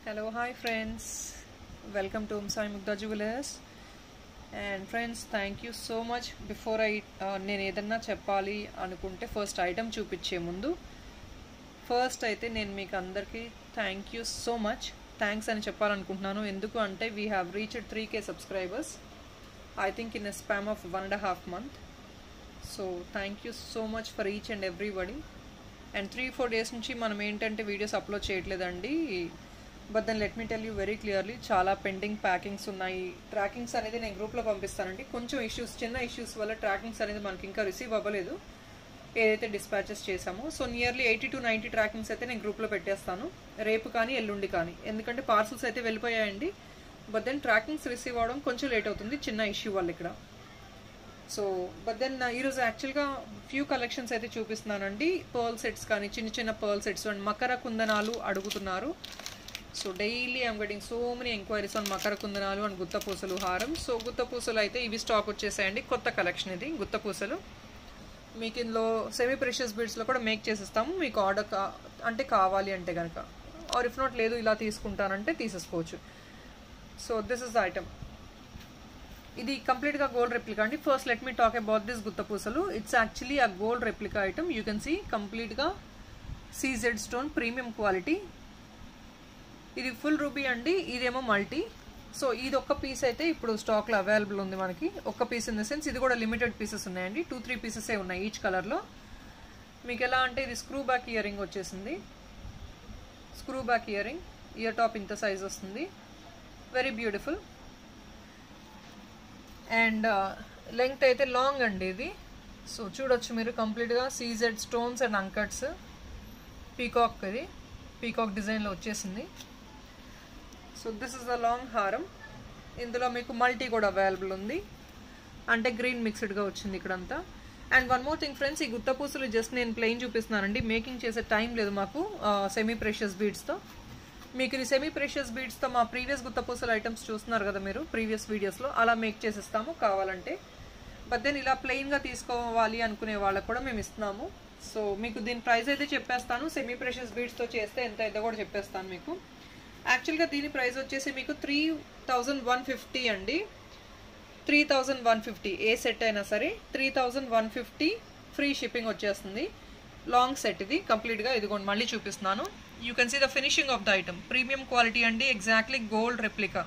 Hello, hi friends. Welcome to Sai Mugdha Jewelers. And friends, thank you so much. Before I నేను ఏదన్నా చెప్పాలి అనుకుంటే first item చూపించే ముందు ఫస్ట్ అయితే నేను మీకు అందరికీ thank you so much thanks అని చెప్పాలనుకుంటున్నాను. ఎందుకు అంటే we have reached 3K subscribers I think in a span of 1.5 month. So thank you so much for each and everybody. And 3-4 days నుంచి మనం ఏంటంటే వీడియోస్ అప్లోడ్ చేయట్లేదండి. But then let me tell you very clearly, చాలా pending packings ఉన్నాయి. Trackings అనేది నేను గ్రూప్లో పంపిస్తానండి. కొంచెం ఇష్యూస్, చిన్న ఇష్యూస్ వల్ల ట్రాకింగ్స్ అనేది మనకి ఇంకా రిసీవ్ అవ్వలేదు ఏదైతే డిస్పాచెస్ చేసామో. సో నియర్లీ 80 to 90 ట్రాకింగ్స్ అయితే నేను గ్రూప్లో పెట్టేస్తాను రేపు కానీ ఎల్లుండి కానీ, ఎందుకంటే పార్సల్స్ అయితే వెళ్ళిపోయాయండి. బట్ దెన్ ట్రాకింగ్స్ రిసీవ్ అవ్వడం కొంచెం లేట్ అవుతుంది చిన్న ఇష్యూ వల్ల ఇక్కడ. సో బట్ దెన్ ఈరోజు యాక్చువల్గా ఫ్యూ కలెక్షన్స్ అయితే చూపిస్తున్నానండి. పర్ల్ సెట్స్ కానీ, చిన్న చిన్న పర్ల్ సెట్స్ అండ్ మకర కుందనాలు అడుగుతున్నారు. So daily I'm getting so many enquiries on మకర కుందనాలు అండ్ గుత్తపూసలు హారం. సో గుత్తపూసలు అయితే ఇవి స్టాక్ వచ్చేసాయండి, కొత్త కలెక్షన్ ఇది గుత్తపూసలు. మీకు ఇందులో సెమీ ప్రెషియస్ బీడ్స్లో కూడా మేక్ చేసిస్తాము మీకు ఆర్డర్ అంటే కావాలి అంటే కనుక, ఆర్ ఇఫ్ నాట్ లేదు ఇలా తీసుకుంటానంటే తీసేసుకోవచ్చు. So this is the item. ఇది కంప్లీట్గా గోల్డ్ రెప్లికా అండి. First let me talk about this గుత్తపూసలు. It's actually a gold replica item. You can see కంప్లీట్గా CZ స్టోన్ ప్రీమియం క్వాలిటీ. ఇది ఫుల్ రూబీ అండి, ఇదేమో మల్టీ. సో ఇది ఒక్క పీస్ అయితే ఇప్పుడు స్టాక్లో అవైలబుల్ ఉంది మనకి. ఒక్క పీస్ ఇన్ ద సెన్స్ ఇది కూడా లిమిటెడ్ పీసెస్ ఉన్నాయండి. 2-3 పీసెసే ఉన్నాయి ఈచ్ కలర్లో. మీకు ఎలా అంటే ఇది స్క్రూ బ్యాక్ ఇయర్ రింగ్ వచ్చేసింది. Screw back ear ring, ear top ఇంత సైజ్ వస్తుంది. Very beautiful. అండ్ లెంగ్త్ అయితే లాంగ్ అండి ఇది. సో చూడొచ్చు మీరు కంప్లీట్గా CZ stones and uncuts. Peacock, ఇది పీకాక్ డిజైన్లో వచ్చేసింది. So this is the long హారం. ఇందులో మీకు మల్టీ కూడా అవైలబుల్ ఉంది, అంటే గ్రీన్ మిక్స్డ్గా వచ్చింది ఇక్కడంతా. And one more thing friends, ఈ గుత్తపూసలు జస్ట్ నేను ప్లెయిన్ చూపిస్తున్నానండి. మేకింగ్ చేసే టైం లేదు మాకు సెమీ ప్రెషియస్ బీడ్స్తో. మీకు ఇది సెమీ ప్రెషియస్ బీడ్స్తో మా ప్రీవియస్ గుత్తపూసలు ఐటమ్స్ చూస్తున్నారు కదా మీరు ప్రీవియస్ వీడియోస్లో, అలా మేక్ చేసిస్తాము కావాలంటే. బట్ దెన్ ఇలా ప్లెయిన్గా తీసుకోవాలి అనుకునే వాళ్ళకు కూడా మేము ఇస్తున్నాము. సో మీకు దీని ప్రైస్ అయితే చెప్పేస్తాను. సెమీ ప్రెషియస్ బీడ్స్తో చేస్తే ఎంత అయితే కూడా చెప్పేస్తాను మీకు. యాక్చువల్గా దీని ప్రైస్ వచ్చేసి మీకు 3150 అండి. 3150 ఏ సెట్ అయినా సరే 3150 ఫ్రీ షిప్పింగ్ వచ్చేస్తుంది. లాంగ్ సెట్ ఇది కంప్లీట్గా. ఇదిగోండి మళ్ళీ చూపిస్తున్నాను. You can see the finishing of the item. Premium quality అండి, ఎగ్జాక్ట్లీ గోల్డ్ రెప్లికా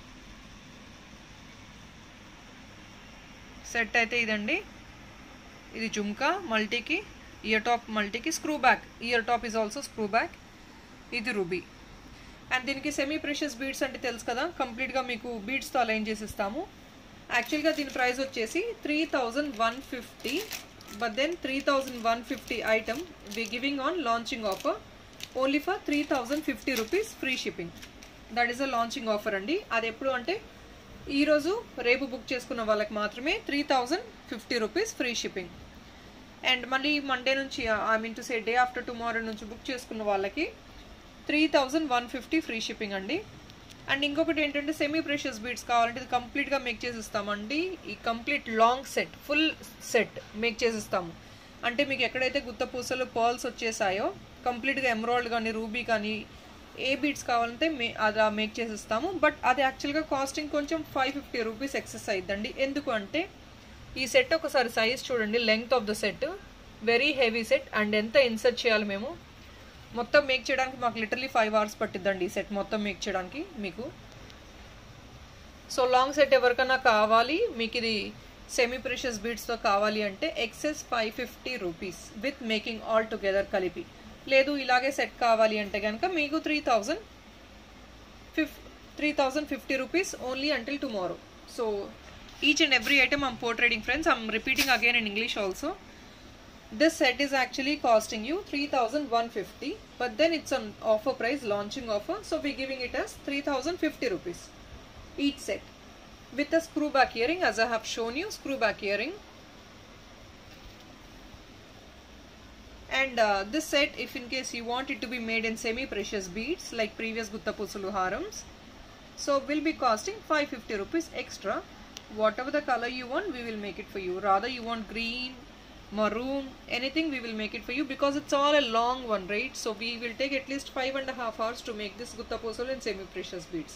సెట్ అయితే ఇదండి. ఇది జుమ్కా మల్టీకి, ఇయర్ టాప్ మల్టీకి, screw back ear top is also screw back. ఇది రూబీ. అండ్ దీనికి సెమీ ప్రెషియస్ బీడ్స్ అంటే తెలుసు కదా, కంప్లీట్గా మీకు బీడ్స్తో అలైన్ చేసిస్తాము. యాక్చువల్గా దీని ప్రైస్ వచ్చేసి 3150. But then 3150 item we giving on launching offer only for 3050 rupees free shipping. That is a launching offer అండి. అది ఎప్పుడు అంటే ఈరోజు రేపు బుక్ చేసుకున్న వాళ్ళకి మాత్రమే 3050 రూపీస్ ఫ్రీ షిప్పింగ్. అండ్ మళ్ళీ మండే నుంచి, I mean to say day after tomorrow నుంచి బుక్ చేసుకున్న వాళ్ళకి 3150 ఫ్రీ షిప్పింగ్ అండి. అండ్ ఇంకొకటి ఏంటంటే సెమీ ప్రెషియస్ బీడ్స్ కావాలంటే ఇది కంప్లీట్గా మేక్ చేసిస్తామండి. ఈ complete long set, full set make చేసిస్తాము. అంటే మీకు ఎక్కడైతే గుత్తపూసలు పర్ల్స్ వచ్చేసాయో కంప్లీట్గా ఎమరాల్డ్ కానీ రూబీ కానీ ఏ బీడ్స్ కావాలంటే అలా మేక్ చేసిస్తాము. బట్ అది యాక్చువల్గా కాస్టింగ్ కొంచెం 550 రూపీస్ ఎక్సెస్ అయిద్దండి. ఎందుకు అంటే ఈ సెట్ ఒకసారి సైజ్ చూడండి, length of the set very heavy set. And ఎంత ఇన్సర్ట్ చేయాలి మేము మొత్తం మేక్ చేయడానికి మాకు లిటరలీ 5 hours పట్టిద్దండి ఈ సెట్ మొత్తం మేక్ చేయడానికి మీకు. సో లాంగ్ సెట్ ఎవరికైనా కావాలి, మీకు ఇది సెమీ ప్రెషియస్ బీడ్స్తో కావాలి అంటే excess 550 rupees with making all together కలిపి. లేదు ఇలాగే సెట్ కావాలి అంటే కనుక మీకు 3050 rupees only until tomorrow. So each and every item I'm portraying friends, I'm repeating again in English also. This set is actually costing you 3150, but then it's an offer price, launching offer, so we're giving it as 3050 rupees each set with a screw back earring, as I have shown you, screw back earring. And this set, if in case you want it to be made in semi precious beads like previous guttapusulu harams, so will be costing 550 rupees extra. Whatever the color you want, we will make it for you. Rather you want green, maroon, anything we will make it for you, because it's all a long one, right? So we will take at least 5.5 hours to make this Gutta Posal and semi precious beads.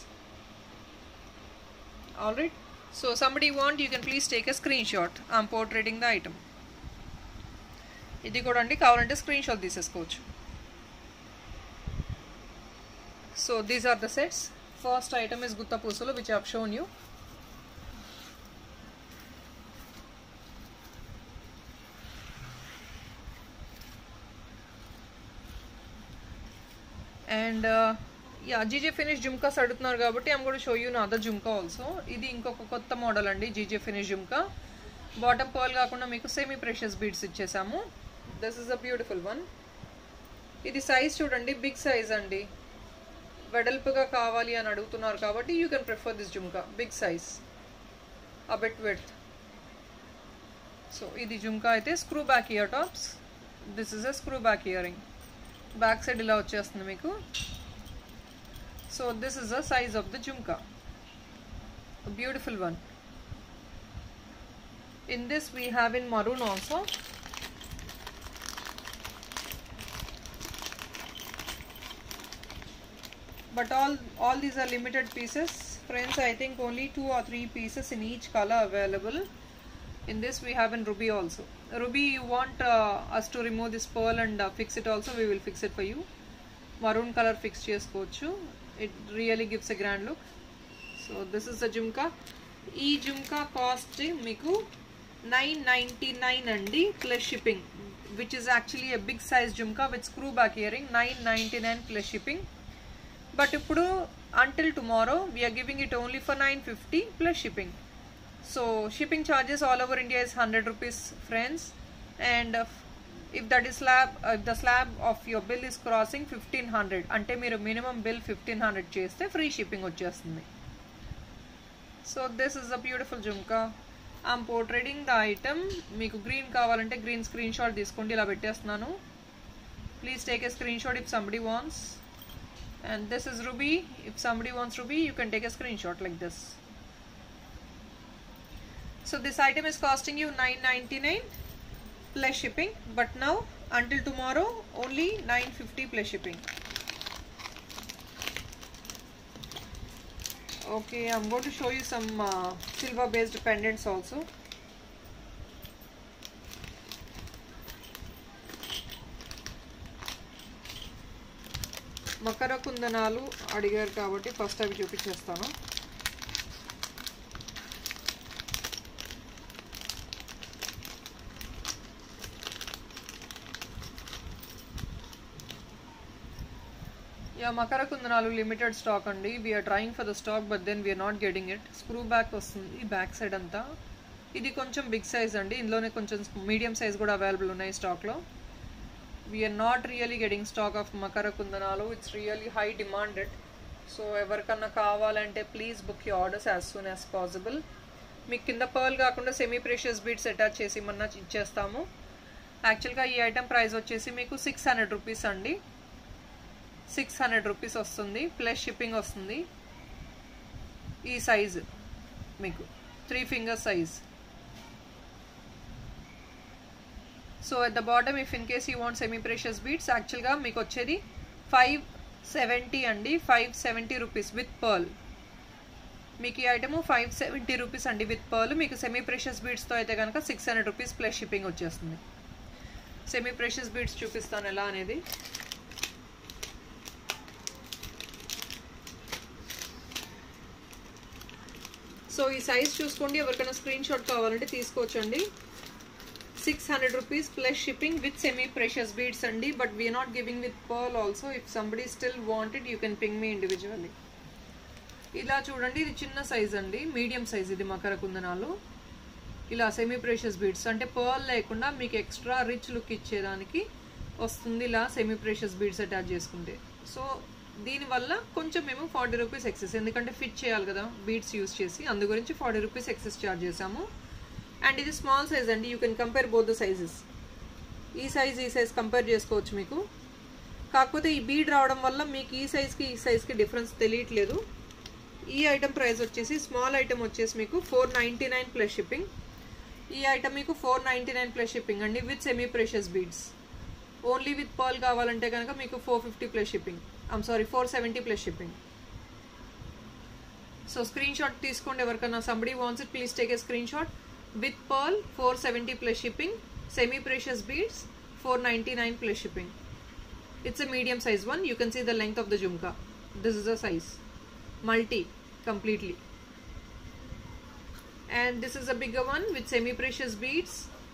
Alright, so somebody want, you can please take a screenshot. I'm portraying the item. ఇది కూడా అండి, కావాలంటే screen shot తీసేసుకోవచ్చు. So these are the sets. First item is Gutta Posal, which I have shown you. And yeah, GJ Finish jhumkas adutunaru kabatti I'm going to show you another jhumka also. Idi inkoka kotta model andi, GJ Finish jhumka. Bottom pearl kaakunda meeku semi precious beads ichesamu. This is a beautiful one. Idi size chudandi, big size andi. Vedalpuga kavali ani adugutunnaru kabatti you can prefer this jhumka, big size, a bit width. So idi jhumka aithe screw back ear tops. This is a screw back earring. Back side ఇలా వచ్చేస్తుంది మీకు. So this is the size of the jhumka, a beautiful one. In this we have in maroon also. But all these are limited pieces, friends. I think only 2 or 3 pieces in each color available. In this we have in ruby also. Ruby, you want us to remove this pearl and fix it also, we will fix it for you. Maroon color fix chesukochu. It really gives a grand look. So this is the jhumka. Ee jhumka cost meeku 999 andi plus shipping, which is actually a big size jhumka with screw back earring. 999 plus shipping. But ippudu until tomorrow we are giving it only for 950 plus shipping. So shipping charges all over India is 100 rupees, friends. And if that is if the slab of your bill is crossing 1500, ante meer minimum bill 1500 cheste free shipping vachesthundi. So this is a beautiful jhumka. I'm portraying the item. Meeku green kavalante green screenshot teeskondi, ila pettestunanu. Please take a screenshot if somebody wants. And this is ruby. If somebody wants ruby, you can take a screenshot like this. So this item is costing you 999 plus shipping, but now until tomorrow only 950 plus shipping. Okay, I'm going to show you some silver based pendants also. Makar కుందనాలు అడిగారు కాబట్టి first అవి చూపించేస్తాను. మకర కుందనాలు limited stock అండి. We're trying for the stock, but then we're not getting it. Screw back వస్తుంది back side అంతా. ఇది కొంచెం బిగ్ సైజ్ అండి, ఇందులోనే కొంచెం మీడియం సైజ్ కూడా అవైలబుల్ ఉన్నాయి స్టాక్లో. We're not really getting stock of మకర కుందనాలు. It's really high demanded. So ఎవరికన్నా కావాలంటే please book you orders as soon as possible. మీకు కింద పర్ల్ కాకుండా సెమీ ప్రెషియస్ బీడ్స్ అటాచ్ చేసి మన్నా ఇచ్చేస్తాము. యాక్చువల్గా ఈ ఐటమ్ ప్రైస్ వచ్చేసి మీకు 600 రూపీస్ అండి. 600 రూపీస్ వస్తుంది, ప్లస్ షిప్పింగ్ వస్తుంది. ఈ సైజు మీకు 3 finger size. So at the bottom if in case you want semi precious beads, యాక్చువల్గా మీకు వచ్చేది 570 అండి. 570 రూపీస్ విత్ పర్ల్. మీకు ఈ ఐటమ్ 570 రూపీస్ అండి విత్ పర్ల్. మీకు సెమీ ప్రెషియస్ బీడ్స్తో అయితే కనుక 600 రూపీస్ ప్లస్ షిప్పింగ్ వచ్చేస్తుంది. సెమీ ప్రెషియస్ బీడ్స్ చూపిస్తాను ఎలా అనేది. సో ఈ సైజ్ చూసుకోండి, ఎవరికైనా స్క్రీన్ షాట్ కావాలంటే తీసుకోవచ్చండి. 600 rupees plus shipping with semi precious beads అండి. But we're not giving with pearl also. If somebody still wanted you can ping me individually. ఇలా చూడండి, ఇది చిన్న సైజ్ అండి, మీడియం సైజ్. ఇది మకర కుందనాలు. ఇలా సెమీ ప్రెషియస్ బీడ్స్ అంటే పర్ల్ లేకుండా మీకు ఎక్స్ట్రా రిచ్ లుక్ ఇచ్చేదానికి వస్తుంది ఇలా సెమీ ప్రెషియస్ బీడ్స్ అటాచ్ చేసుకుంటే. సో దీనివల్ల కొంచెం మేము 40 రూపీస్ ఎక్సెస్, ఎందుకంటే ఫిట్ చేయాలి కదా బీడ్స్ యూస్ చేసి, అందు గురించి 40 రూపీస్ ఎక్సెస్ ఛార్జ్ చేసాము. అండ్ ఇది స్మాల్ సైజ్ అండి. You can compare both the sizes. ఈ సైజ్ కంపేర్ చేసుకోవచ్చు మీకు. కాకపోతే ఈ బీడ్ రావడం వల్ల మీకు ఈ సైజ్కి డిఫరెన్స్ తెలియట్లేదు. ఈ ఐటమ్ ప్రైస్ వచ్చేసి స్మాల్ ఐటమ్ వచ్చేసి మీకు 499 ప్లస్ షిప్పింగ్. ఈ ఐటమ్ మీకు 499 ప్లస్ షిప్పింగ్ అండి with semi precious beads. Only with pearl కావాలంటే కనుక మీకు 450 plus shipping, 470 plus shipping. So screen shot తీసుకోండి ఎవరికన్నా. Somebody wants it, please take a screen shot. With pearl 470 plus shipping, semi precious beads 499 plus shipping. It's a medium size one. You can see the length of the jhumka. This is the size, multi completely. And this is a bigger one with semi precious beads.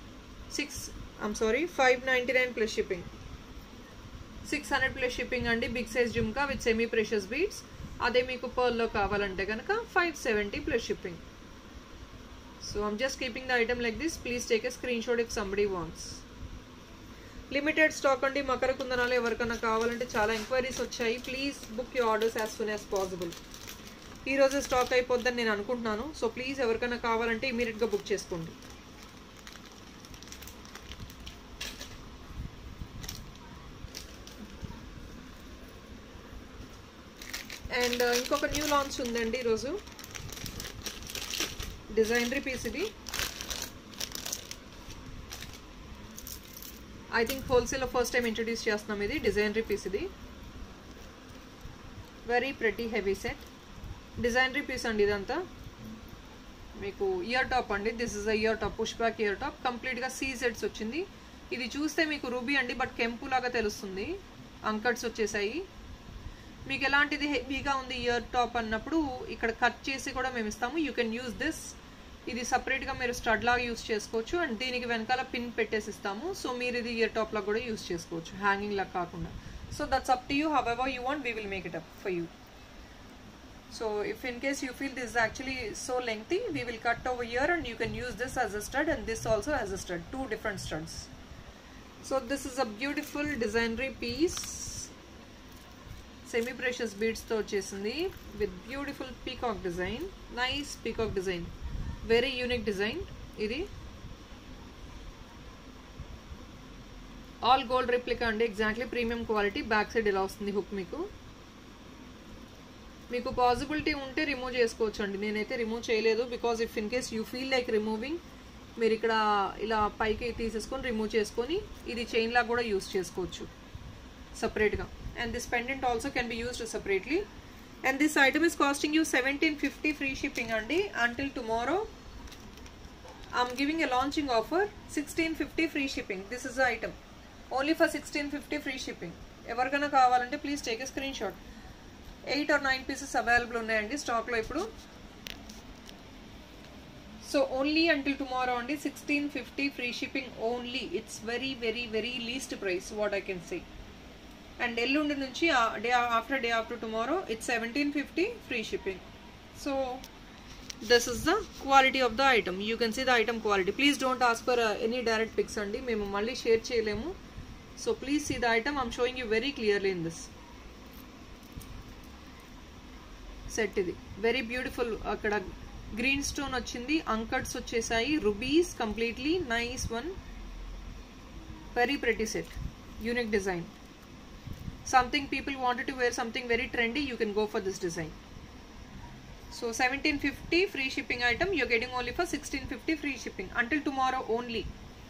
599 plus shipping. 600 plus shipping and big size jhumka with semi precious beads. Ade meeku pearl lo kavalante ganaka 570 plus shipping. So I'm just keeping the item like this. Please take a screenshot if somebody wants. Limited stock అండి మకర కుందనాలు. ఎవరికైనా కావాలంటే చాలా enquiries వచ్చాయి. Please book your orders as soon as possible. ఈరోజు stock అయిపోద్దని నేను అనుకుంటున్నాను. సో ప్లీజ్ ఎవరికైనా కావాలంటే ఇమీడియట్గా బుక్ చేసుకోండి. అండ్ ఇంకొక న్యూ లాంచ్ ఉందండి ఈరోజు. డిజైనరీ పీస్ ఇది. ఐ థింక్ హోల్సేల్లో ఫస్ట్ టైం ఇంట్రడ్యూస్ చేస్తున్నాం. ఇది డిజైనరీ పీస్. ఇది very pretty heavy set designery piece అండి. ఇదంతా మీకు ఇయర్ టాప్ అండి. This is a ear top, push back ear top. కంప్లీట్గా సీ సెట్స్ వచ్చింది. ఇది చూస్తే మీకు రూబీ అండి, బట్ కెంపు లాగా తెలుస్తుంది. అంకట్స్ వచ్చేసాయి. మీకు ఎలాంటిది హెవీగా ఉంది ఇయర్ టాప్ అన్నప్పుడు ఇక్కడ కట్ చేసి కూడా మేము ఇస్తాము. You can use this. ఇది సపరేట్గా మీరు స్టడ్ లాగా యూజ్ చేసుకోవచ్చు. అండ్ దీనికి వెనకాల పిన్ పెట్టేసి ఇస్తాము. సో మీరు ఇది ఇయర్ టాప్ లాగా కూడా యూజ్ చేసుకోవచ్చు, హ్యాంగింగ్ లాగా కాకుండా. So that's up to you. However you want, we will make it up for you. So if in case you feel this actually so lengthy, we will cut over ear and you can use this as a stud and this also as a stud. 2 different studs. So this is a beautiful designery piece. Semi precious బీడ్స్తో వచ్చేసింది with beautiful peacock design. Nice peacock design, very unique design. ఇది all gold replica అండి. Exactly premium quality. Back side ఇలా వస్తుంది hook. మీకు possibility ఉంటే remove చేసుకోవచ్చు అండి. నేనైతే రిమూవ్ చేయలేదు, because if in case you feel like removing, మీరు ఇక్కడ ఇలా పైకి తీసేసుకొని రిమూవ్ చేసుకొని ఇది చైన్ లాగా కూడా యూస్ చేసుకోవచ్చు సపరేట్గా. And this pendant also can be used separately. And this item is costing you 1750 free shipping andi. Until tomorrow I'm giving a launching offer 1650 free shipping. This is the item only for 1650 free shipping. Evargana kavalante please take a screenshot. 8 or 9 pieces available unnayandi stock lo ippudu. So only until tomorrow only 1650 free shipping only. It's very very very least price what I can say. And ఎల్లుండి నుంచి day after tomorrow it's 1750 free shipping. So this is the quality of the item. You can see the item quality. Please don't ask for any direct pics అండి, మేము మళ్ళీ share చేయలేము. So please see the item. I'm showing you very clearly in this set. ఇది very beautiful. అక్కడ green stone వచ్చింది, uncuts వచ్చేసాయి, rubies completely. Nice one, very pretty set, unique design. Something people wanted to wear something very trendy, you can go for this design. So 1750 free shipping item you're getting only for 1650 free shipping until tomorrow only.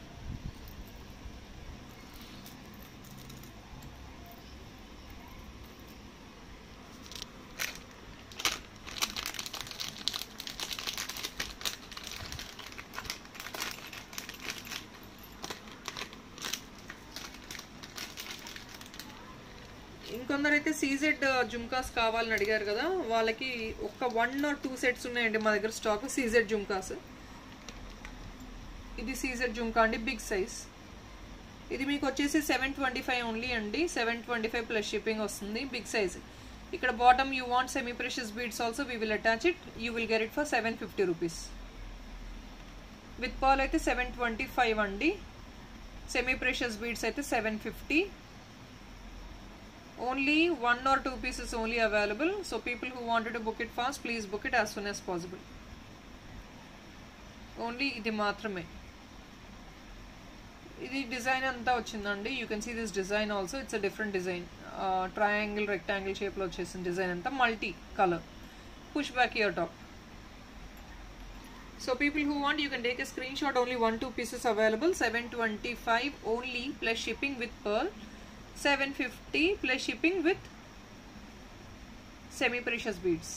ఇంకొందరైతే CZ jhumkas కావాలని అడిగారు కదా, వాళ్ళకి ఒక 1 or 2 sets ఉన్నాయండి మా దగ్గర stock. CZ jhumkas. ఇది సీజెడ్ జుమ్కా అండి, బిగ్ సైజ్. ఇది మీకు వచ్చేసి 725 ఓన్లీ అండి. 725 ప్లస్ షిప్పింగ్ వస్తుంది, బిగ్ సైజ్. ఇక్కడ bottom you want semi precious beads also we will attach it. You will get it for 750 rupees. With pearl అయితే 725 అండి. సెమీ ప్రెషియస్ బీడ్స్ అయితే 750. Only 1 or 2 pieces only available. So people who wanted to book it fast, please book it as soon as possible. Only ఇది మాత్రమే. ఇది design అంతా వచ్చిందండి. You can see this design also. It's a different design. Triangle rectangle షేప్లో వచ్చేసిన design అంతా, multi colour, push back ear top. So people who want, you can take a screenshot. Only 1-2 pieces available. 725 only plus shipping with pearl. 750 plus shipping with semi precious beads.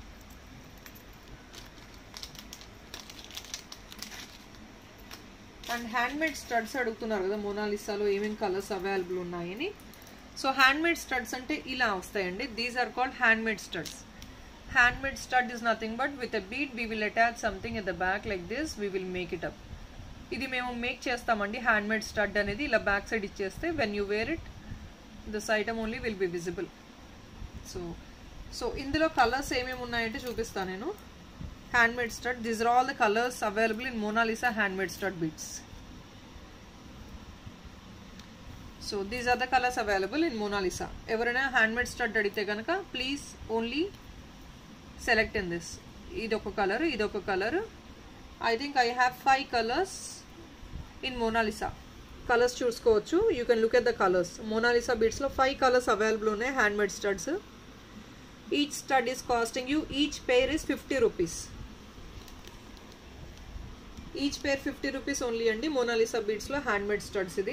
And handmade studs అడుగుతున్నారు కదా మోనాలిసాలో ఏమేమి colours available ఉన్నాయని. So handmade studs అంటే ఇలా వస్తాయండి. These are called handmade studs. Handmade stud is nothing but with a bead we will attach something at the back like this. We will make it up. ఇది మేము make చేస్తామండి. Handmade stud అనేది ఇలా back side ఇచ్చేస్తే when you wear it this item only will be visible. So ఇందులో colours ఏమేమి ఉన్నాయంటే చూపిస్తాను నేను. Handmade stud. These are all the colors available in Mona Lisa handmade stud beads. So these are the colors available in Mona Lisa. Everyone handmade stud adite ganaka please only select in this. Idoka color, idoka color. I think I have 5 colors in Mona Lisa. Colors చూసుకోవచ్చు. You can look at the colors. Mona Lisa beads లో 5 colors available ఉన్నాయి handmade studs. Each stud is costing you, each pair is 50 rupees. Each pair 50 rupees only andi. Mona Lisa beads lo handmade studs idi.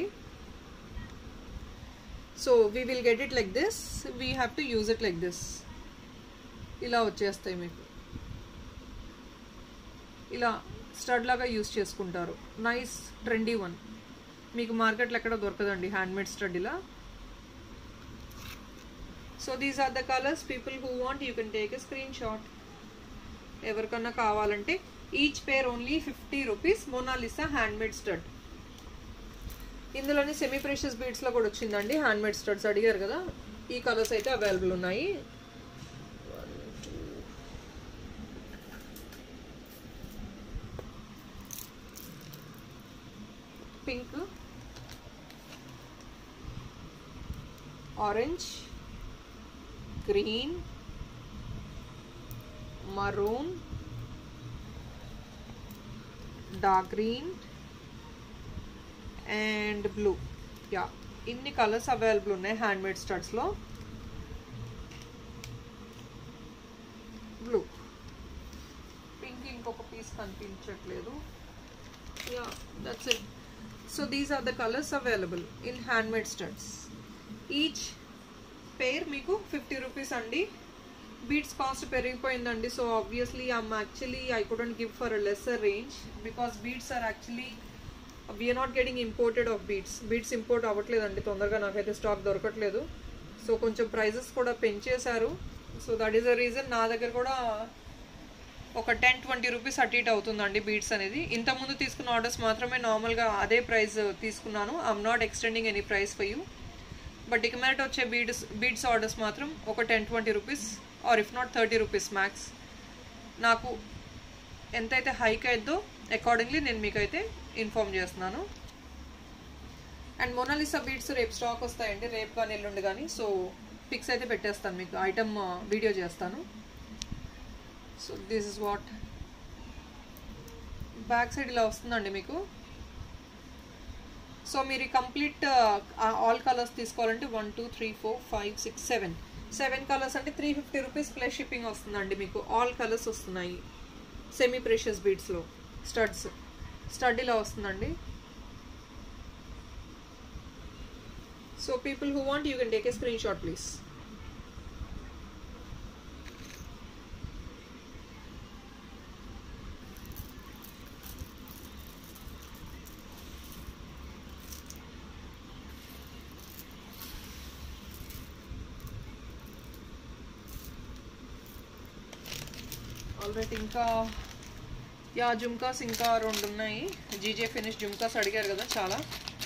So we will get it like this. We have to use it like this. ఇలా వచ్చేస్తాయి మీకు. ఇలా stud లాగా use చేసుకుంటారు. Nice trendy one. మీకు మార్కెట్లో ఎక్కడ దొరకదండి హ్యాండ్మేడ్ స్టడ్ ఇలా. So these are the colors. People who want, you can take a screenshot. ఎవరికన్నా కావాలంటే each pair only 50 rupees. Mona Lisa handmade stud. ఇందులోనే సెమీ ప్రెషియస్ బీడ్స్ లో కూడా వచ్చిందండి హ్యాండ్మేడ్ స్టడ్స్ అడిగారు కదా. ఈ కలర్స్ అయితే అవైలబుల్ ఉన్నాయి. Pink, orange, green, maroon, dark green and blue. Yeah, inni colors available ఉన్నాయి హ్యాండ్మేడ్ స్టడ్స్ లో. బ్లూ, పింక్ ఇంకొక పీస్ కనిపించట్లేదు. Yeah, that's it. So these are the colors available in handmade studs. Each pair మీకు 50 rupees అండి. Beads cost పెరిగిపోయిందండి. So obviously I couldn't give for a lesser range because beads are actually we're not getting imported of beads import అవ్వట్లేదండి తొందరగా. నాకైతే stock దొరకట్లేదు. So కొంచెం prices కూడా పెంచేశారు. So that is the reason నా దగ్గర కూడా ఒక 10-20 రూపీస్ అటు ఇటు అవుతుందండి బీడ్స్ అనేది. ఇంతకుముందు తీసుకున్న ఆర్డర్స్ మాత్రమే నార్మల్గా అదే ప్రైస్ తీసుకున్నాను. I'm not extending any price for you. But ఇక మీదట వచ్చే బీడ్స్ ఆర్డర్స్ మాత్రం ఒక 10-20 rupees or if not 30 rupees max. నాకు ఎంతైతే హైక్ అయిద్దో అకార్డింగ్లీ నేను మీకైతే ఇన్ఫార్మ్ చేస్తున్నాను. అండ్ మోనాలిసా బీడ్స్ రేపు స్టాక్ వస్తాయండి. రేపు కానీ ఎల్లుండి కానీ. సో పిక్స్ అయితే పెట్టేస్తాను మీకు. ఐటమ్ వీడియో చేస్తాను. So this is what back side ఇలా వస్తుందండి మీకు. సో మీరు కంప్లీట్ ఆల్ కలర్స్ తీసుకోవాలంటే 1 2 3 4 5 6 7 కలర్స్ అంటే 350 రూపీస్ ప్లస్ షిప్పింగ్ వస్తుందండి మీకు. ఆల్ కలర్స్ వస్తున్నాయి సెమీ ప్రెషియస్ బీడ్స్లో. స్టడ్ ఇలా వస్తుందండి. So people who want, you can take a screen shot please. Already ఇంకా జుమ్కాస్ ఇంకా 2 ఉన్నాయి. జీజే ఫినిష్ జుమ్కాస్ అడిగారు కదా చాలా.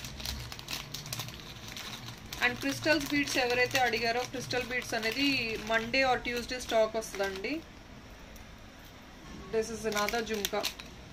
అండ్ క్రిస్టల్స్ బీడ్స్ ఎవరైతే అడిగారో క్రిస్టల్ బీడ్స్ అనేది మండే ఆర్ ట్యూస్డే స్టాక్ వస్తుందండి. This is another jhumka.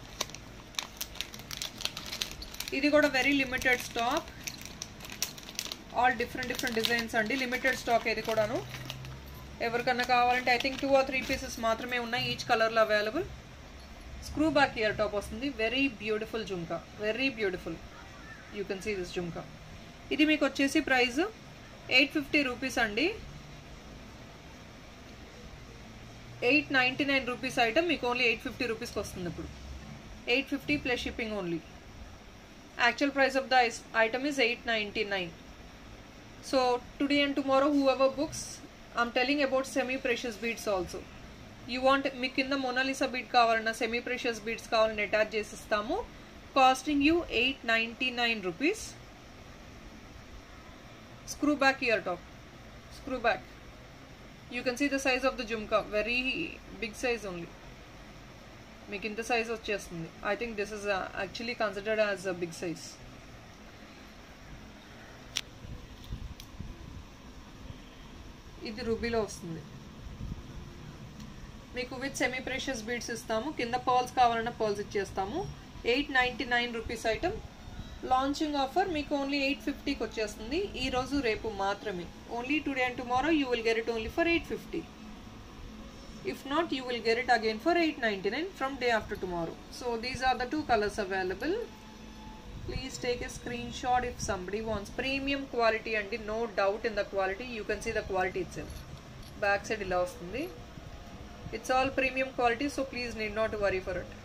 ఇది కూడా very limited stock. All different designs అండి. లిమిటెడ్ స్టాక్ ఇది కూడాను. ఎవరికన్నా కావాలంటే ఐ థింక్ 2 or 3 పీసెస్ మాత్రమే ఉన్నాయి ఈచ్ కలర్లో available. Screw back ear top వస్తుంది. Very beautiful jhumka, very beautiful. You can see this jhumka. ఇది మీకు వచ్చేసి ప్రైస్ 850 రూపీస్ అండి. 899 రూపీస్ ఐటమ్ మీకు ఓన్లీ 850 రూపీస్కి వస్తుంది ఇప్పుడు. 850 plus shipping only. Actual price of the item is 899. So today and tomorrow whoever books, I'm telling about semi precious beads also. You want మీకు కింద మోనాలిసా బీడ్ కావాలన్నా semi precious beads కావాలని attach చేసిస్తాము. Costing you 899 rupees. Screw back ear top, screw back. You can see the size of the jhumka, very big size only. మీకు ఇంత size వచ్చేస్తుంది. I think this is actually considered as a big size. ఇది రూబీలో వస్తుంది. మీకు with semi precious beads ఇస్తాము. కింద pearls కావాలన్నా pearls ఇచ్చేస్తాము. 899 రూపీస్ ఐటమ్. లాంచింగ్ ఆఫర్ మీకు ఓన్లీ 850కి వచ్చేస్తుంది. ఈరోజు రేపు మాత్రమే. Only today and tomorrow you will get it only for 850. If not, you will get it again for 899 from day after tomorrow. So these are the two colors available. Please take a screenshot if somebody wants. Premium quality and no doubt in the quality. You can see the quality itself. Back side ila vastundi. It's all premium quality, so please need not worry for it.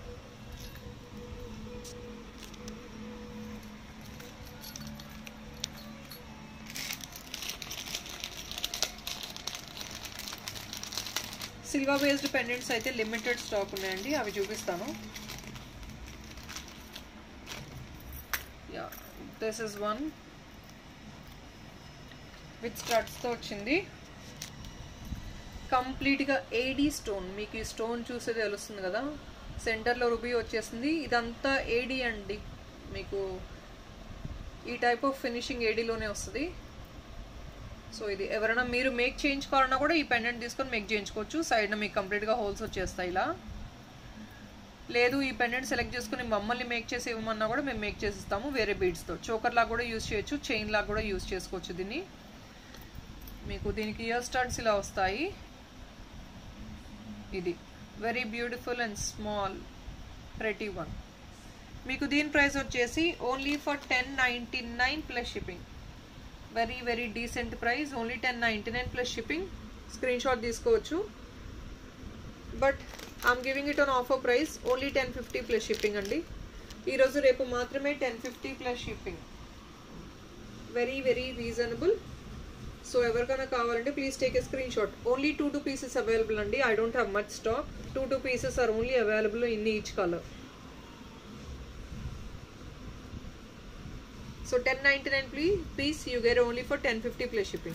Silver based pendants అయితే limited stock ఉన్నాయండి, అవి చూపిస్తాను. Yeah, this is one with స్టడ్స్తో వచ్చింది. కంప్లీట్గా AD stone. మీకు ఈ stone చూస్తే తెలుస్తుంది కదా, సెంటర్లో రూబీ వచ్చేసింది. ఇదంతా ఏడీ అండి. మీకు ఈ టైప్ ఆఫ్ ఫినిషింగ్ ఏడీలోనే వస్తుంది. సో ఇది ఎవరైనా మీరు మేక్ చేయించుకోవాలన్నా కూడా ఈ పెండెంట్ తీసుకొని మేక్ చేయించుకోవచ్చు. సైడ్న మీకు కంప్లీట్గా హోల్స్ వచ్చేస్తాయి ఇలా. లేదు ఈ పెండెంట్ సెలెక్ట్ చేసుకుని మమ్మల్ని మేక్ చేసి ఇవ్వమన్నా కూడా మేము మేక్ చేసిస్తాము వేరే బీడ్స్తో. చోకర్ లాగా కూడా యూజ్ చేయొచ్చు, చైన్ లాగా కూడా యూజ్ చేసుకోవచ్చు దీన్ని. మీకు దీనికి ఇయర్ స్టడ్స్ ఇలా వస్తాయి. ఇది very beautiful and small pretty one. మీకు దీని ప్రైస్ వచ్చేసి only for 1099 plus shipping. Very very decent price. Only 1099 plus shipping. Screen shot తీసుకోవచ్చు. But I'm giving it on offer price only 1050 plus shipping అండి. ఈరోజు రేపు మాత్రమే 1050 plus shipping. Very very reasonable. So ఎవరికైనా కావాలంటే please take a screen shot. Only 2 pieces available అండి. I don't have much stock. 2 pieces are only available in each colour. So 1099 please you get only for 1050 plus shipping.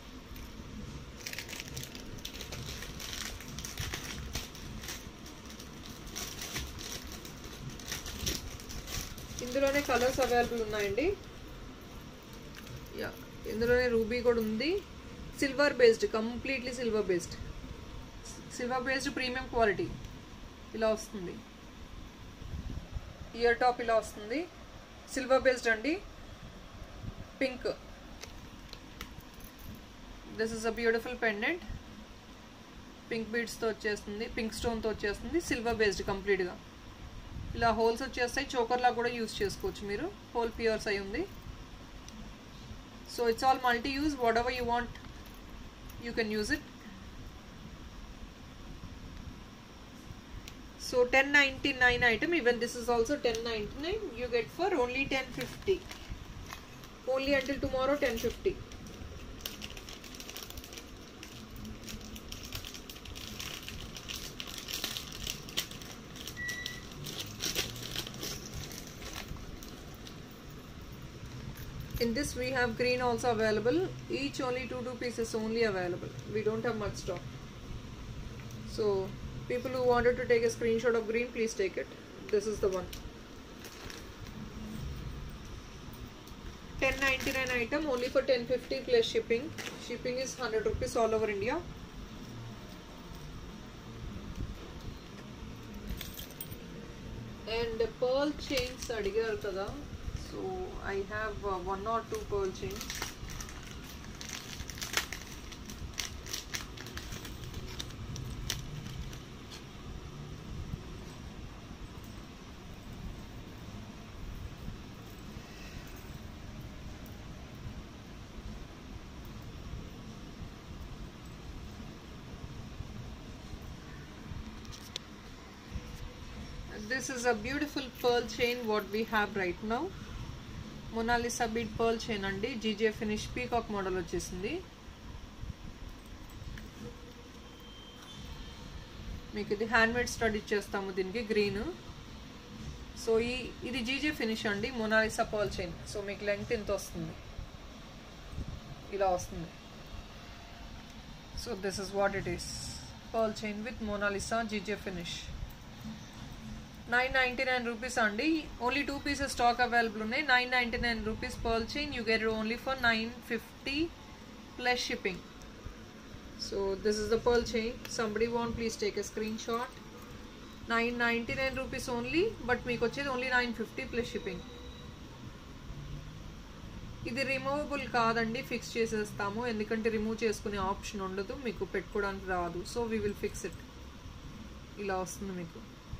ఇందులోనే colours available ఉన్నాయండి. Yeah, ఇందులోనే ruby కూడా ఉంది. Silver based, completely silver based. Silver based premium quality ఇలా వస్తుంది. Ear top ఇలా వస్తుంది. Silver based అండి. Pink. This is a beautiful pendant. Pink బీడ్స్తో వచ్చేస్తుంది, పింక్ స్టోన్తో వచ్చేస్తుంది. సిల్వర్ బేస్డ్ కంప్లీట్గా. ఇలా హోల్స్ వచ్చేస్తాయి. చోకర్లా కూడా యూజ్ చేసుకోవచ్చు మీరు. హోల్ ప్యూర్స్ అయి ఉంది. So it's all multi use. Whatever you want you can use it. So 1099 item. Even this is also 1099. You get for only 1050. Only until tomorrow 1050. In this we have green also available. Each only 2 pieces only available. We don't have much stock. So people who wanted to take a screenshot of green, please take it. This is the one. 1099 item only for 1050 plus shipping. Shipping is 100 rupees all over India. And the pearl chains adigaru kada. So I have 1 or 2 pearl chains. this is a beautiful pearl chain what we have right now. Mona Lisa bead pearl chain andi, GJ finish peacock model వచ్చేసింది. మీకు ఇది hand made stud ఇచ్చేస్తాము దీనికి green. So ఇది GJ finish అండి, Mona Lisa pearl chain. So మీకు length ఎంత వస్తుంది, ఇలా వస్తుంది. So this is what it is, pearl chain with Mona Lisa GJ finish. 999 rupees అండి. ఓన్లీ 2 pieces స్టాక్ అవైలబుల్ ఉన్నాయి. 999 rupees pearl chain. You get it only for 950 plus shipping. So this is the pearl chain. Somebody want, please take a screenshot. 999 rupees only, but మీకు వచ్చేది only 950 plus shipping. ఇది removable కాదండి, fix చేసేస్తాము. ఎందుకంటే remove చేసుకునే option ఉండదు, మీకు పెట్టుకోవడానికి రాదు. So we will fix it. ఇలా వస్తుంది మీకు.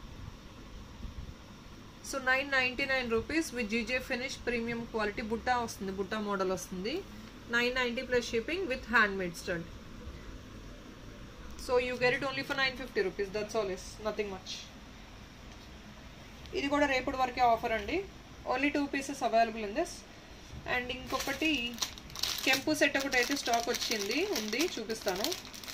So 999 rupees with GJ finish premium quality Butta వస్తుంది, బుట్టా మోడల్ వస్తుంది. 990 plus shipping with handmade stud. So you get it only for 950 rupees. That's all, is nothing much. ఇది కూడా రేపటి వరకే ఆఫర్ అండి. Only 2 pieces available in this. And ఇంకొకటి కెంపు set ఒకటి అయితే స్టాక్ ఉంది, చూపిస్తాను.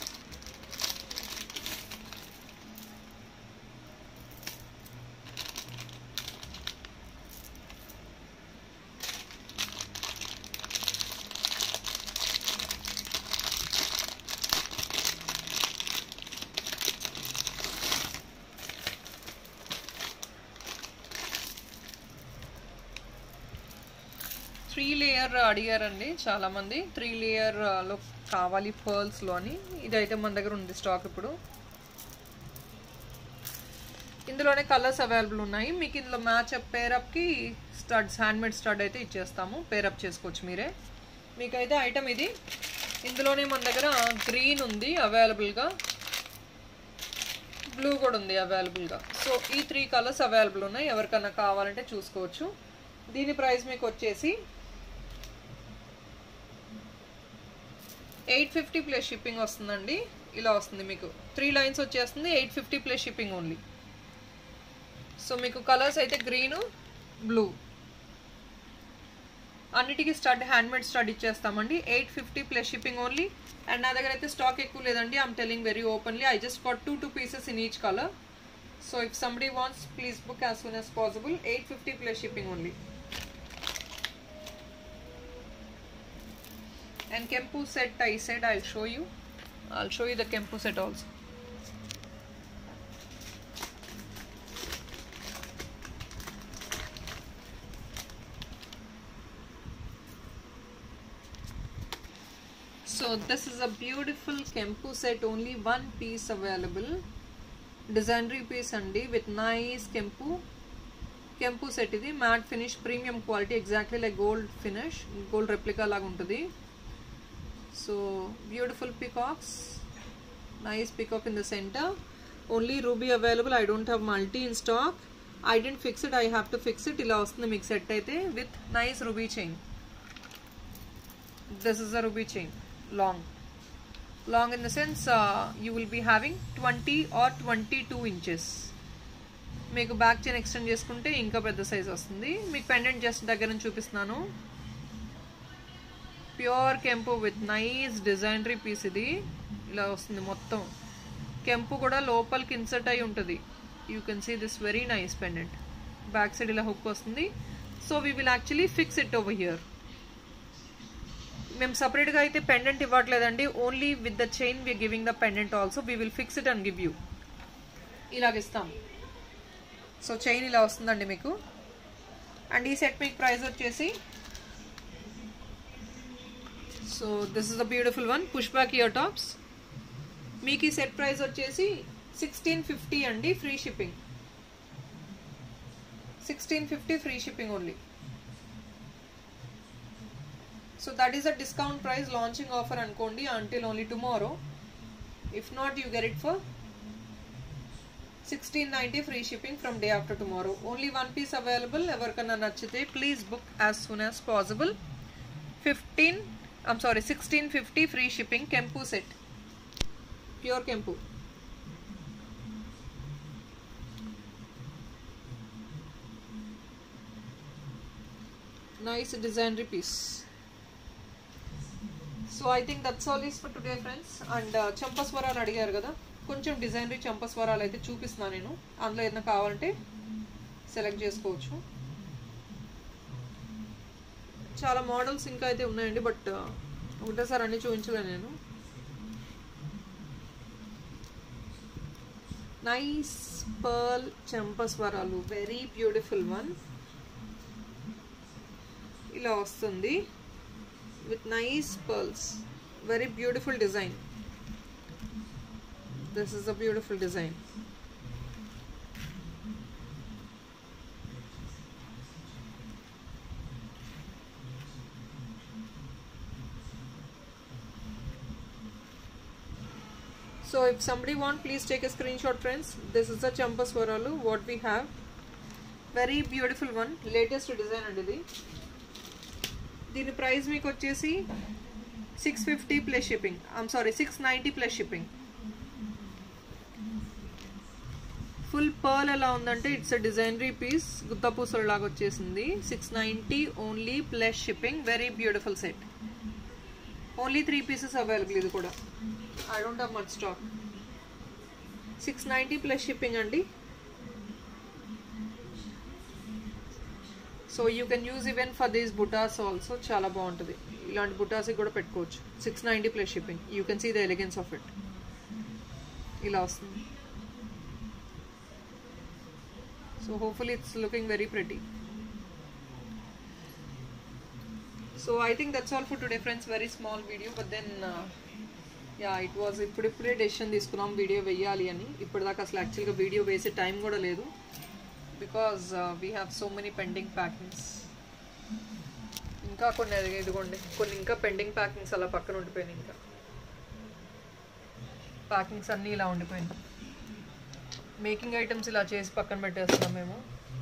త్రీ లేయర్ అడిగారండి చాలా మంది, 3 layer లో కావాలి పర్ల్స్ లో అని. ఇదైతే మన దగ్గర ఉంది స్టాక్ ఇప్పుడు. ఇందులోనే కలర్స్ అవైలబుల్ ఉన్నాయి. మీకు ఇందులో మ్యాచ్ అప్ పేరప్ కి స్టడ్స్, హ్యాండ్మేడ్ స్టడ్ అయితే ఇచ్చేస్తాము, పేరప్ చేసుకోవచ్చు మీరే. మీకైతే ఐటమ్ ఇది. ఇందులోనే మన దగ్గర గ్రీన్ ఉంది అవైలబుల్గా, బ్లూ కూడా ఉంది అవైలబుల్గా. సో ఈ 3 కలర్స్ అవైలబుల్ ఉన్నాయి, ఎవరికన్నా కావాలంటే చూసుకోవచ్చు. దీని ప్రైస్ మీకు వచ్చేసి 850 ప్లస్ షిప్పింగ్ వస్తుందండి. ఇలా వస్తుంది మీకు, 3 lines వచ్చేస్తుంది, 850 ప్లస్ షిప్పింగ్ ఓన్లీ. సో మీకు కలర్స్ అయితే గ్రీన్, బ్లూ, అన్నిటికీ స్టడ్, హ్యాండ్మేడ్ స్టడ్ ఇచ్చేస్తామండి. 850 ప్లస్ షిప్పింగ్ ఓన్లీ. అండ్ నా దగ్గర అయితే స్టాక్ ఎక్కువ లేదండి, I'm telling very openly. I just got 2 pieces in each color. So if somebody wants, please book as soon as possible. 850 plus shipping only. And Kempu set, I said I'll show you the Kempu set also. So this is a beautiful Kempu set, only 1 piece available. Designery piece andi with nice Kempu set. Idi matte finish, premium quality, exactly like gold finish, gold replica laga untadi. So beautiful peacocks, nice peacock in the center. Only ruby available. I don't have multi in stock. I didn't fix it, I have to fix it. Ila vastundi మీకు set అయితే with nice ruby chain. This is a ruby chain, long in the sense you will be having 20 or 22 inches. మీకు back chain extend చేసుకుంటే ఇంకా పెద్ద size వస్తుంది. మీకు pendant just దగ్గర నుంచి చూపిస్తున్నాను. ప్యూర్ కెంపు విత్ నైస్ డిజైనరీ పీస్. ఇది ఇలా వస్తుంది మొత్తం. కెంపు కూడా లోపలికి ఇన్సర్ట్ అయి ఉంటుంది. You can see this very nice pendant. Back side ఇలా హుక్ వస్తుంది. So we will actually fix it over here. మేము సపరేట్గా అయితే పెండెంట్ ఇవ్వట్లేదండి, only with the chain we're giving the pendant also. We will fix it and give you. ఇలాగిస్తాం. So chain ఇలా వస్తుందండి మీకు. అండ్ ఈ సెట్ మీకు ప్రైస్ వచ్చేసి, so this is the beautiful one, push back ear tops. మీకు ఈ set price వచ్చేసి 1650 అండి, free shipping. 1650 free shipping only. So that is a discount price, launching offer ankondi until only tomorrow. If not, you get it for 1690 free shipping from day after tomorrow. Only 1 piece available. Evarkana nachite please book as soon as possible. 1650 free shipping. Kempu set, pure Kempu. nice designery piece. So I think that's all is for today friends. And చంపస్వరాలు అడిగారు కదా, కొంచెం designery చంపస్వరాలు అయితే చూపిస్తున్నాను నేను. అందులో ఏదైనా కావాలంటే సెలెక్ట్ చేసుకోవచ్చు. చాలా మోడల్స్ ఇంకా అయితే ఉన్నాయండి, బట్ ఒకటేసారి అన్ని చూపించలేను నేను. నైస్ పర్ల్ చంపస్వరాలు, వెరీ బ్యూటిఫుల్ వన్. ఇలా వస్తుంది with nice pearls, very beautiful design. This is a beautiful design. So if somebody want, please take a screenshot friends. This is the Champaswaralu what we have. Very beautiful one, latest design and ఇది. దీని price మీకు వచ్చేసి 650 plus shipping. I'm sorry 690 plus shipping. Full pearl ఎలా ఉందంటే it's a designery piece, గుత్తపూసలు లాగా వచ్చేసింది. 690 only plus shipping. Very beautiful set. Only 3 pieces available. ఇది కూడా I don't have much stock. 690 plus shipping అండి. So you can use even for these బుటాస్ also. చాలా బాగుంటుంది, ఇలాంటి బుటాస్కి కూడా పెట్టుకోవచ్చు. 690 plus shipping. You can see the elegance of it. ఇలా వస్తుంది. So hopefully it's looking very pretty. So I think that's all for today friends. Very small video, but then yeah it was ఇప్పుడిప్పుడే decision తీసుకున్నాం video వేయాలి అని. ఇప్పటిదాకా అసలు యాక్చువల్గా video వేసే టైం కూడా లేదు, because we have so many pending packings. ఇంకా కొన్ని ఇదిగోండి, కొన్ని ఇంకా పెండింగ్ ప్యాకింగ్స్ అలా పక్కన ఉండిపోయినాయి. ఇంకా ప్యాకింగ్స్ అన్నీ ఇలా ఉండిపోయినాయి. మేకింగ్ ఐటమ్స్ ఇలా చేసి పక్కన పెట్టేస్తున్నాం మేము.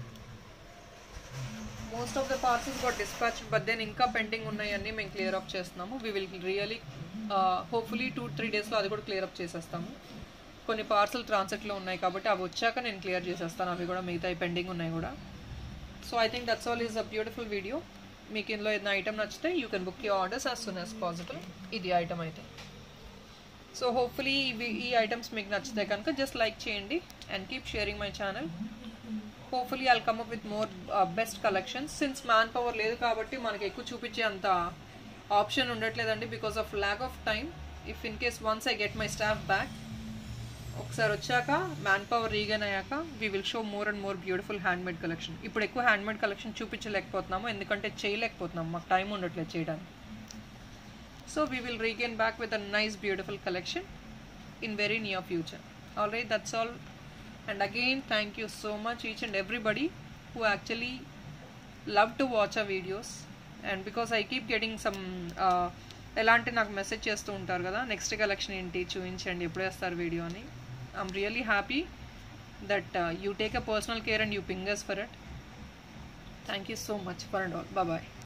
Most of the parcels got dispatch, but then ఇంకా పెండింగ్ ఉన్నాయన్నీ మేము క్లియర్ అప్ చేస్తున్నాము. వీ విల్ రియలీ హోప్ఫుల్లీ 2-3 డేస్లో అది కూడా క్లియర్ అప్ చేసేస్తాము. కొన్ని పార్సల్ ట్రాన్సిట్లో ఉన్నాయి కాబట్టి అవి వచ్చాక నేను క్లియర్ చేసేస్తాను. అవి కూడా మిగతా పెండింగ్ ఉన్నాయి కూడా. So I think that's all is a beautiful video. మీకు ఇందులో ఏదైనా ఐటమ్ నచ్చితే you can book your orders as soon as possible. ఇది ఐటమ్ అయితే. సో హోప్ఫుల్లీ ఈ ఐటమ్స్ మీకు నచ్చితే కనుక జస్ట్ లైక్ చేయండి and keep sharing my channel. Hopefully I'll come up with more best collections. Since man power లేదు కాబట్టి మనకి ఎక్కువ చూపించే అంత ఆప్షన్ ఉండట్లేదండి, because of lack of time. If in case once I get my staff back, ఒకసారి వచ్చాక man power regain అయ్యాక we will show more and more beautiful handmade collection. ఇప్పుడు ఎక్కువ హ్యాండ్మేడ్ కలెక్షన్ చూపించలేకపోతున్నాము, ఎందుకంటే చేయలేకపోతున్నాము, మాకు టైం ఉండట్లేదు చేయడానికి. So we will regain back with a nice beautiful collection in very near future. Alright, that's all. And again thank you so much each and everybody who actually love to watch our videos. And because I keep getting some ఎలా అంటే నాకు message చేస్తూ ఉంటారు కదా, next collection ఏంటి చూపించండి, ఎప్పుడు వేస్తారు వీడియో అని. I'm really happy that you take a personal care and you ping us for it. Thank you so much for and all. Bye bye.